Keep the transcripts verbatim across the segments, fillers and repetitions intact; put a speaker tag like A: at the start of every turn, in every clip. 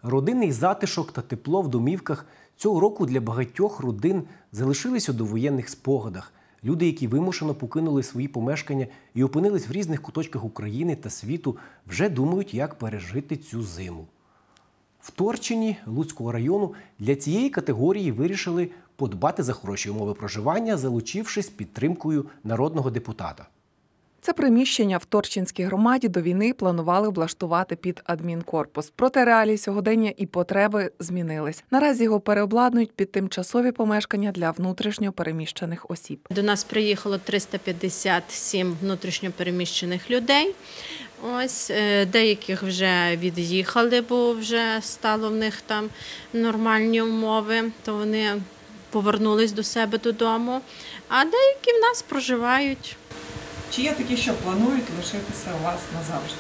A: Родинний затишок та тепло в домівках цього року для багатьох родин залишились у довоєнних спогадах. Люди, які вимушено покинули свої помешкання і опинились в різних куточках України та світу, вже думають, як пережити цю зиму. В Торчині Луцького району для цієї категорії вирішили подбати за хороші умови проживання, залучившись підтримкою народного депутата.
B: Це приміщення в Торчинській громаді до війни планували облаштувати під адмінкорпус. Проте реалії сьогодення і потреби змінились. Наразі його переобладнують під тимчасові помешкання для внутрішньо переміщених осіб.
C: До нас приїхало триста п'ятдесят сім внутрішньо переміщених людей. Ось, деяких вже від'їхали, бо вже стало в них там нормальні умови, то вони повернулись до себе додому, а деякі в нас проживають.
D: Чи є такі, що планують лишитися у вас назавжди?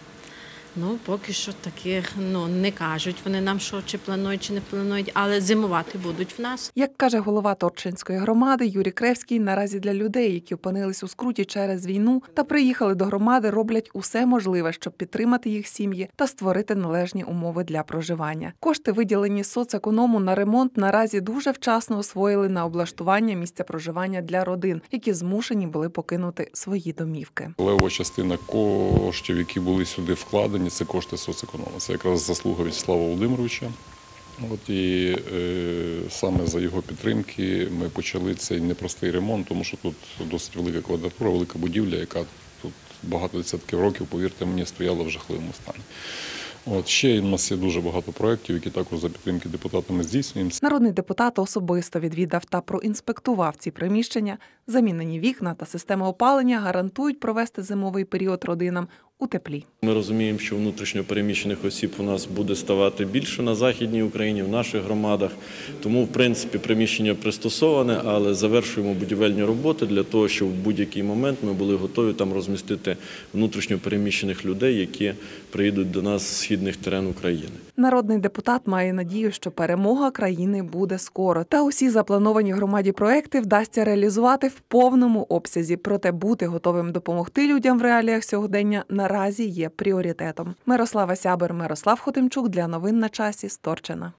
C: Ну, поки що таких ну, не кажуть вони нам, що чи планують, чи не планують, але зимувати будуть в нас.
B: Як каже голова Торчинської громади Юрій Кревський, наразі для людей, які опинились у скруті через війну та приїхали до громади, роблять усе можливе, щоб підтримати їх сім'ї та створити належні умови для проживання. Кошти, виділені соцеконому на ремонт, наразі дуже вчасно освоїли на облаштування місця проживання для родин, які змушені були покинути свої домівки.
E: Левова частина коштів, які були сюди вкладені, це кошти соцеконому. Це якраз заслуга В'ячеслава Володимировича. От і е, саме за його підтримки ми почали цей непростий ремонт, тому що тут досить велика квадратура, велика будівля, яка тут багато десятків років, повірте мені, стояла в жахливому стані. От, ще у нас є дуже багато проєктів, які також за підтримки депутатами здійснюємо.
B: Народний депутат особисто відвідав та проінспектував ці приміщення. Замінені вікна та система опалення гарантують провести зимовий період родинам у теплі.
F: Ми розуміємо, що внутрішньо переміщених осіб у нас буде ставати більше на Західній Україні, в наших громадах. Тому, в принципі, приміщення пристосоване, але завершуємо будівельні роботи для того, щоб в будь-який момент ми були готові там розмістити внутрішньо переміщених людей, які приїдуть до нас з східних терен України.
B: Народний депутат має надію, що перемога країни буде скоро. Та усі заплановані в громаді проекти вдасться реалізувати в повному обсязі. Проте бути готовим допомогти людям в реаліях сьогодення наразі є пріоритетом. Мирослава Сябер, Мирослав Хотимчук для новин на часі з Торчина.